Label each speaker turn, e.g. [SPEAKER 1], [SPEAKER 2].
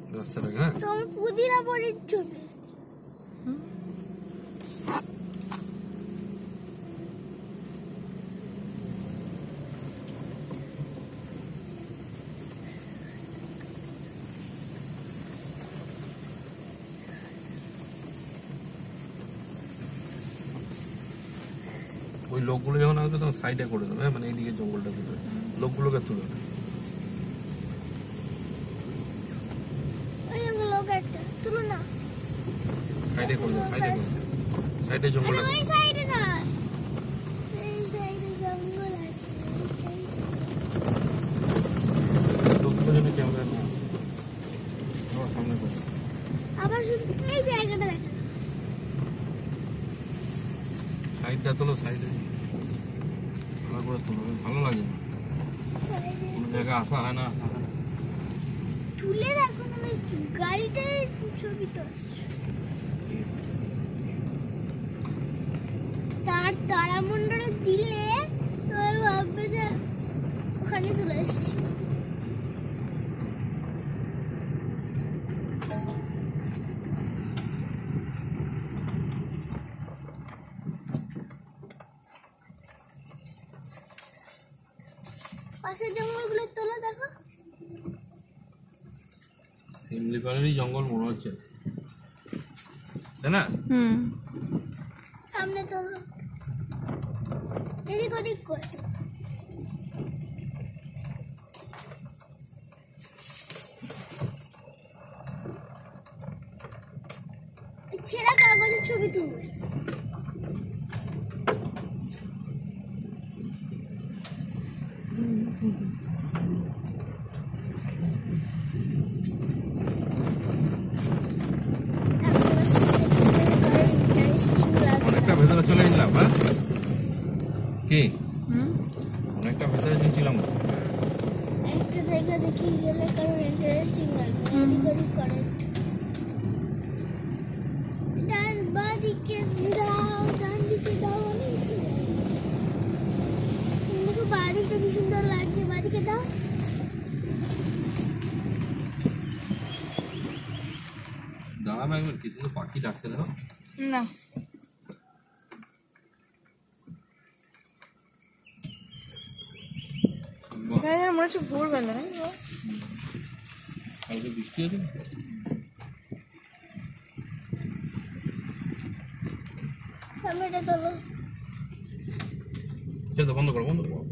[SPEAKER 1] রাস্তাটা হ্যাঁ
[SPEAKER 2] তো পুদিনা বড়ির ছবি
[SPEAKER 1] ওই লোকগুলো যখন আসবে তখন সাইডে করে দেবে মানে এইদিকে জঙ্গলটা দিতে লোকগুলোকে তুলে দেবে
[SPEAKER 2] তুলো না
[SPEAKER 1] সাইডে করে দেবে সাইডে জঙ্গলটা
[SPEAKER 2] ওই সাইডে না এই সাইডে জঙ্গল আছে
[SPEAKER 1] লোকগুলো যেন ক্যামেরা না আসে আমার সামনে করে
[SPEAKER 2] আবার শুধু এই জায়গাটা দেখা
[SPEAKER 1] সাইডটা তোলো সাইডে ভালো করে তোলো ভালো লাগে না কোন জায়গায় আসা হয় না
[SPEAKER 2] তুলে দেখো না গাড়িটার ছবি তো তার তারামণ্ডলে দিলে তো ভাববে যে ওখানে চলে এসেছি পাশের জঙ্গলগুলো তোলো দেখো
[SPEAKER 1] সিমলি পালেরই জঙ্গল মনে হচ্ছে তাই না
[SPEAKER 2] সামনে তোলো এদিক ওদিক করে ছেঁড়া কাগজের ছবি তুলবে
[SPEAKER 1] অনেকটা ভেতরে চলে গেলাম হ্যাঁ কি অনেকটা ভেতরে গেছিলাম
[SPEAKER 2] একটা জায়গা দেখি গেলে কারণ ইন্টারেস্টিং লাগবে এদিক ওদিক করে ডান বাদিকে দাও ডান দিকে দাও অনেক দেখো বাদিকটা কি সুন্দর লাগছে বাদিকে দাও
[SPEAKER 1] দাঁড়াবে একবার কিছু তো পাখি ডাকতে দাও
[SPEAKER 3] না মনে হচ্ছে ভোর বেলা
[SPEAKER 1] কালকে বৃষ্টি হয়েছে
[SPEAKER 2] সামনেটা তোলো
[SPEAKER 1] বন্ধ করো